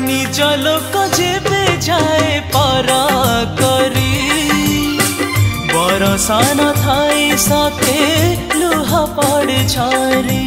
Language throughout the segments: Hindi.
निज लोक जेबे जाए परा करी बरसा न थाई सके लुह पड़ छारी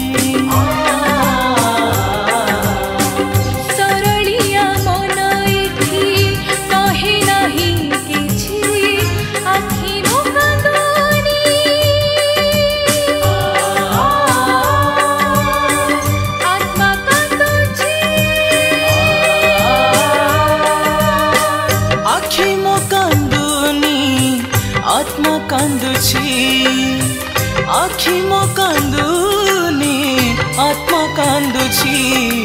आत्मा कांदुची आखी मो कांदुनी आत्मा कांदुची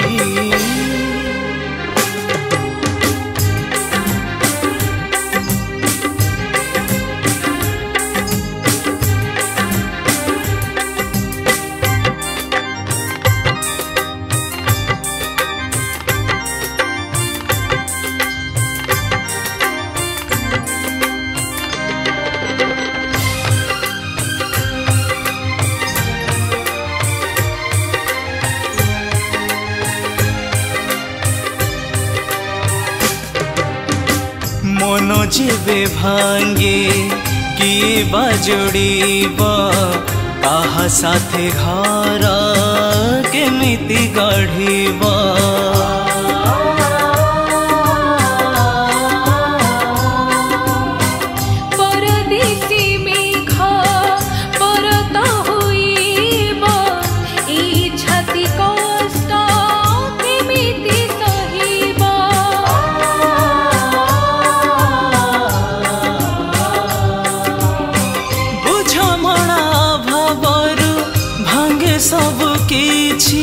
मन जेबे भांगे किए बाजोड़ीब आहा साथे घर केमिति गढ़ीब सब किछि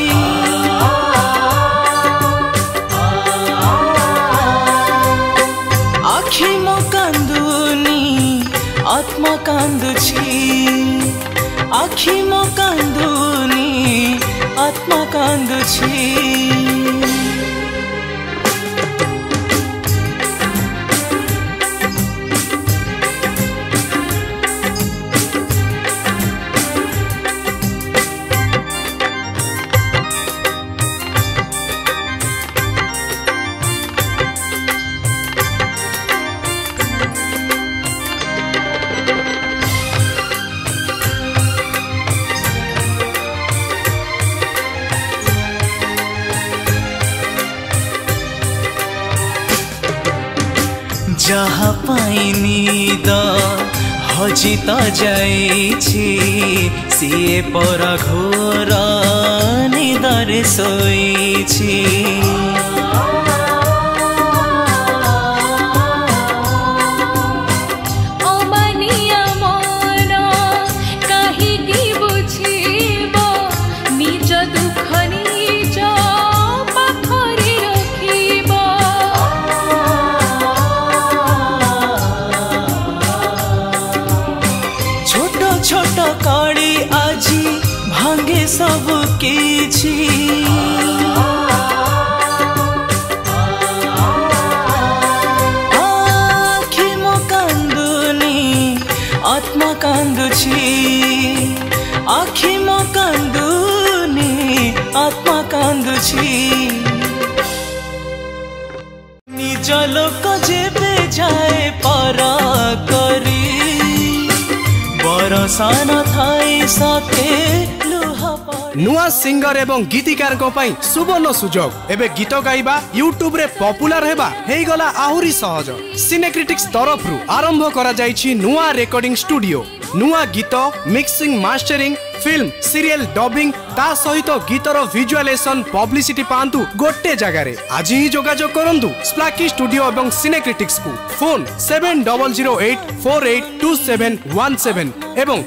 आखि मो कांदुनी आत्मा कांदुची आखि मो कांदुनी आत्मा कांदुची जहाँ पाइनी द हजिता जाइछि सिए परा घोर निदरे सोइछि छोट कड़ी आजी भांगे सब किछि आखि मो कांदुनी आत्मा कांदुची आखि मो कांदुनी आत्मा कांदुची निज लोक जेबे जाए परा करी बरसा न थाई सके नुआ सिंगर एवं गीतिकार को पाई सुवर्ण सुजोग एबे गीत गाइबा यूट्यूब रे पॉपुलर हेबा हेई गला आहुरी सहज सिनेक्रिटिक्स तरफ रु आरंभ करा जाईछि नुआ रेकॉर्डिंग स्टूडियो नुआ गीत mixing mastering film serial dubbing ता सहित गीतर विजुअलाइजेशन पब्लिसिटी पांतु गोटे जगह रे आज ही जोगाजोग करंतु स्प्लाकी स्टूडियो एवं सिनेक्रिटिक्स को फोन 7008482717 एवं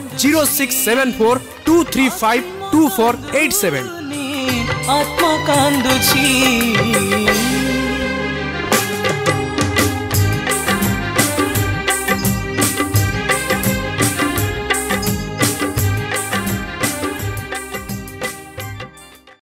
0674235248 आत्मा कांदुची।